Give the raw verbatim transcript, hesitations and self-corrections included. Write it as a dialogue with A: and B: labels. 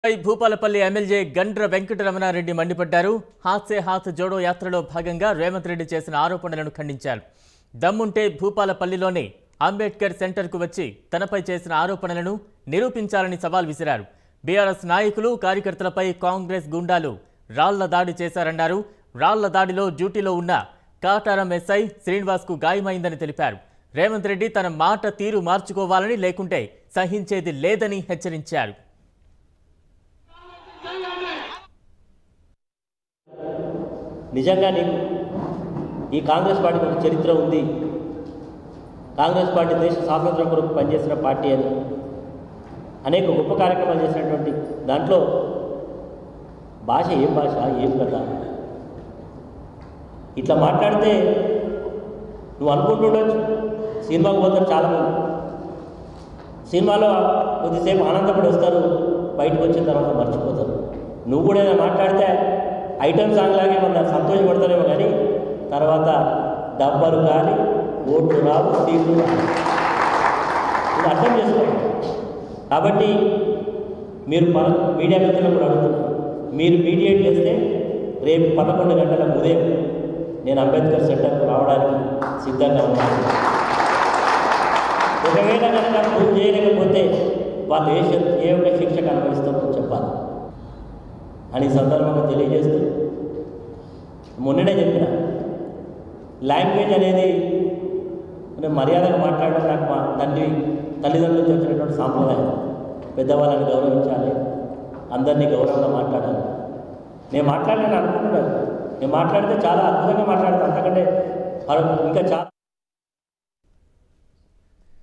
A: Bhupalpally MLA Gandra Venkataramana Reddy మండిపడ్డారు. హాత్ సే హాత్ జోడో యాత్రలో భాగంగా రేవంత్ రెడ్డి చేసిన ఆరోపణలను ఖండించారు. దమ్ముంటే భూపాలపల్లిలోనే అంబేద్కర్ సెంటర్కు వచ్చి తనపై చేసిన ఆరోపణలను నిరూపించాలని సవాల్ విసిరారు. బీఆర్ఎస్ నాయకులు కార్యకర్తలపై కాంగ్రెస్ గుండాలు రాళ్ల దాడి చేశారన్నారు. రాళ్ల దాడిలో డ్యూటీలో ఉన్న కాటారం ఎస్ఐ శ్రీనివాస్కు గాయమైందని తెలిపారు. రేవంత్ రెడ్డి తన మాట తీరు మార్చుకోవాలని, లేకుంటే సహించేది లేదని హెచ్చరించారు.
B: నిజంగా నీకు ఈ కాంగ్రెస్ పార్టీకి ఒక చరిత్ర ఉంది, కాంగ్రెస్ పార్టీ దేశ స్వాతంత్రం కొరకు పనిచేసిన పార్టీ అని అనేక గొప్ప కార్యక్రమాలు చేసినటువంటి దాంట్లో భాష ఏం భాష ఏం కదా ఇట్లా మాట్లాడితే నువ్వు అనుకుంటుండొచ్చు సినిమాకు పోతారు చాలామంది, సినిమాలో కొద్దిసేపు ఆనందపడి వస్తారు, బయటకు వచ్చిన తర్వాత మర్చిపోతారు. నువ్వు కూడా ఏదైనా మాట్లాడితే ఐటమ్ సాంగ్ లాగే మన సంతోషపడతారేమో, కానీ తర్వాత డబ్బాలు కానీ ఓట్లు రావు, సీట్లు రావు. ఇది అర్థం చేసుకోండి. కాబట్టి మీరు పద మీడియా మిత్రులు కూడా అడుగుతున్నారు, మీరు మీడియేట్ చేస్తే రేపు పదకొండు గంటల ఉదయం నేను అంబేద్కర్ సెంటర్కు రావడానికి సిద్ధంగా ఉన్నాను. ఒకవేళ కనుక ప్రూవ్ చేయలేకపోతే వాళ్ళు ఏ ఏ ఒక్క శిక్షకు అనుభవిస్తారో చెప్పాలి అని సందర్భంగా తెలియజేస్తూ, మొన్ననే చెప్పిన లాంగ్వేజ్ అనేది నేను మర్యాదగా మాట్లాడడం నాకు మా తండ్రి తల్లిదండ్రుల నుంచి వచ్చినటువంటి సాంప్రదాయం. పెద్దవాళ్ళని గౌరవించాలి, అందరినీ గౌరవంగా మాట్లాడాలి. నేను మాట్లాడాలని అనుకుంటున్నాను, నేను మాట్లాడితే చాలా అద్భుతంగా మాట్లాడతాను, అంతకంటే ఇంకా చాలా